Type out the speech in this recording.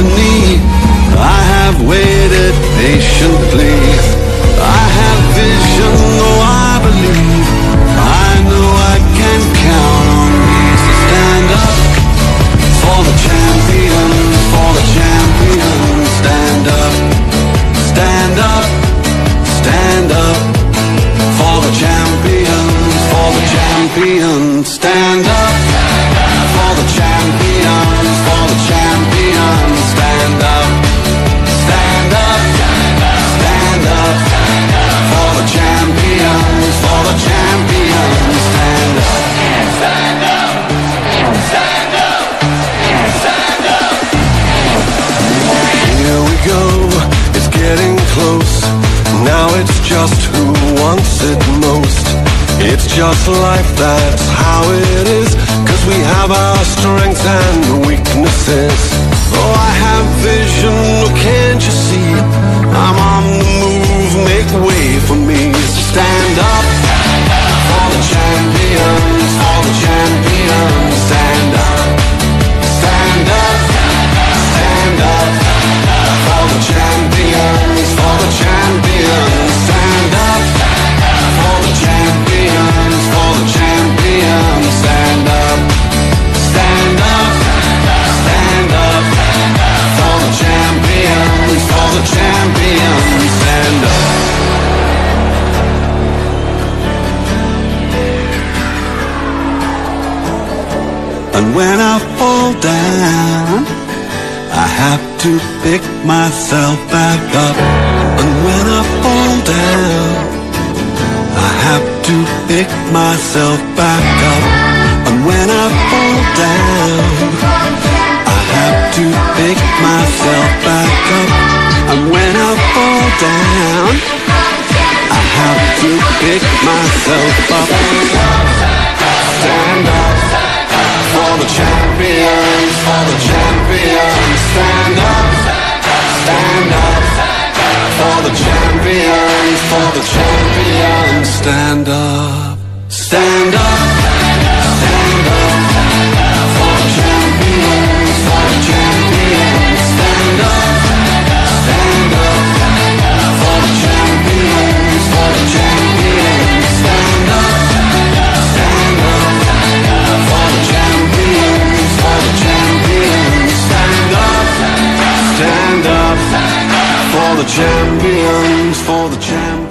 destiny. I have waited patiently. I have vision, though I believe. I know I can count on me. So stand up for the champions, for the champions. Stand up, stand up, stand up for the champions, for the champions. Stand up for the champions, for the champions. Stand up, stand up, stand up for the champions, for the champions. Stand up, stand up, stand up, stand up. Here we go, it's getting close. Now it's just who wants it most. It's just life, that's how it is. 'Cause we have our strengths and weaknesses. Oh, I have vision, oh, can't you see? I'm on the move, make way for me. Stand up for the champions, for the champions. Stand up, stand up, stand up for the champions, for the champions. Stand up for the champions, for the champions. Stand up, stand up, stand up for the champions, for the champions. Stand up. And when I fall down, I have to pick myself back up. And when I fall down, I have to pick myself back up. And when I fall down, I have to pick myself back up. And when I fall down, I have to pick myself up. Stand up for the champions, for the champions. Stand up, stand up for the champions, for the champions. Stand up, stand up, stand up for the champions, for the champions. Stand up, stand up for the champions, for the champions. Stand up, stand up for the champions, for the champions. Stand up, stand up for the champions, for the champions.